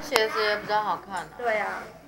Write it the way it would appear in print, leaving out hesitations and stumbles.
鞋子也比较好看的。 对呀、